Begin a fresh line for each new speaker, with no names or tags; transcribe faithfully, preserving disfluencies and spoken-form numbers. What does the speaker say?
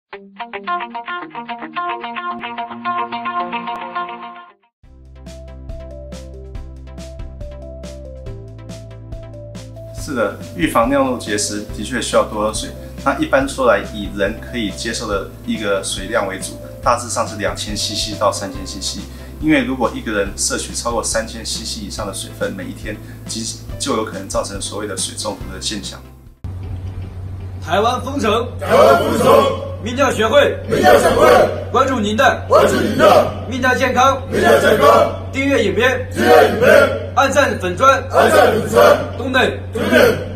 是的，预防尿路结石的确需要多喝水。那一般说来，以人可以接受的一个水量为主，大致上是两千 C C 到三千 C C。因为如果一个人摄取超过三千 C C 以上的水分，每一天，即就有可能造成所谓的水中毒的现象。
台湾封城，
台湾封城，
泌尿学会，
泌尿学会，
关注您的，
关注您的
泌尿健康，
泌尿健康，
订阅影片，
订阅影片，
按赞粉砖，
按赞粉砖，
东内，
对面。